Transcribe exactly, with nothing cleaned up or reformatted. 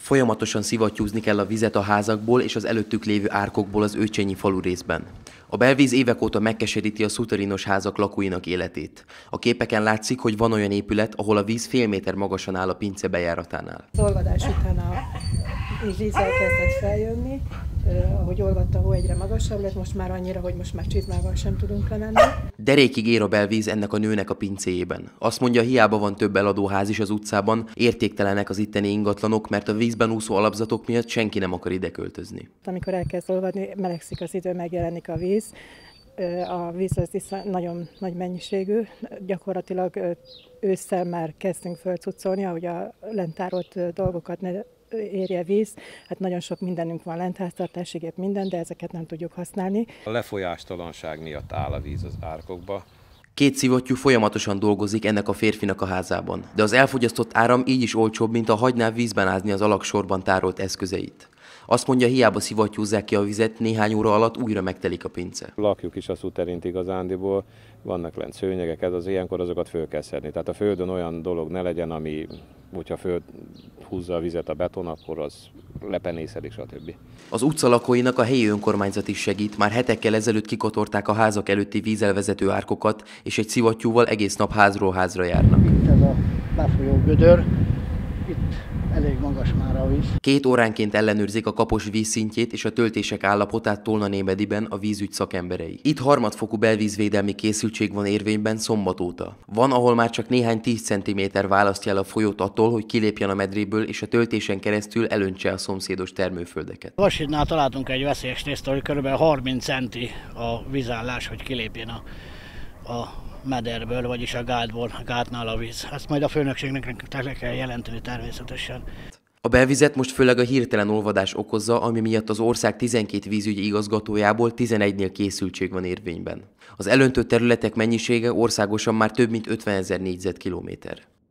Folyamatosan szivattyúzni kell a vizet a házakból és az előttük lévő árkokból az Őcsényi falurészben. A belvíz évek óta megkeseríti a szuterinos házak lakóinak életét. A képeken látszik, hogy van olyan épület, ahol a víz fél méter magasan áll a pince bejáratánál. Az olvadás után a víz elkezdett feljönni, ahogy olvadt a hó, egyre magasabb lett, most már annyira, hogy most már csizmával sem tudunk lemenni. Derékig ér a belvíz ennek a nőnek a pincéjében. Azt mondja, hiába van több eladóház is az utcában, értéktelenek az itteni ingatlanok, mert a vízben úszó alapzatok miatt senki nem akar ide költözni. Amikor elkezd olvadni, melegszik az idő, megjelenik a víz. A víz az nagyon nagy mennyiségű, gyakorlatilag ősszel már kezdünk fölcuccolni, ahogy a lentárolt dolgokat ne érje víz. Hát nagyon sok mindenünk van lent, háztartási gép, minden, de ezeket nem tudjuk használni. A lefolyástalanság miatt áll a víz az árkokba. Két szivattyú folyamatosan dolgozik ennek a férfinak a házában, de az elfogyasztott áram így is olcsóbb, mint a hagyná vízben ázni az alagsorban tárolt eszközeit. Azt mondja, hiába szivattyúzzák ki a vizet, néhány óra alatt újra megtelik a pince. Lakjuk is a szuterint igazándiból, vannak lent szőnyegek, ez az ilyenkor azokat föl kell szedni. Tehát a földön olyan dolog ne legyen, ami, hogyha föld húzza a vizet a beton, akkor az lepenészedik, stb. Az utca lakóinak a helyi önkormányzat is segít, már hetekkel ezelőtt kikotorták a házak előtti vízelvezető árkokat, és egy szivattyúval egész nap házról házra járnak. Itt ez a befolyó gödör, itt elég magas már a víz. Két óránként ellenőrzik a Kapos vízszintjét és a töltések állapotát Tolna-Nébediben a vízügy szakemberei. Itt harmadfokú belvízvédelmi készültség van érvényben szombat óta. Van, ahol már csak néhány tíz centiméter választja el a folyót attól, hogy kilépjen a medréből és a töltésen keresztül elöntse a szomszédos termőföldeket. Vasítnál találtunk egy veszélyes tészta, hogy kb. harminc centi a vízállás, hogy kilépjen a, a mederből, vagyis a gátból, a gátnál a víz. Ezt majd a főnökségnek le kell jelenteni természetesen. A belvizet most főleg a hirtelen olvadás okozza, ami miatt az ország tizenkét vízügyi igazgatójából tizenegynél készültség van érvényben. Az elöntött területek mennyisége országosan már több mint ötvenezer négyzetkilométer.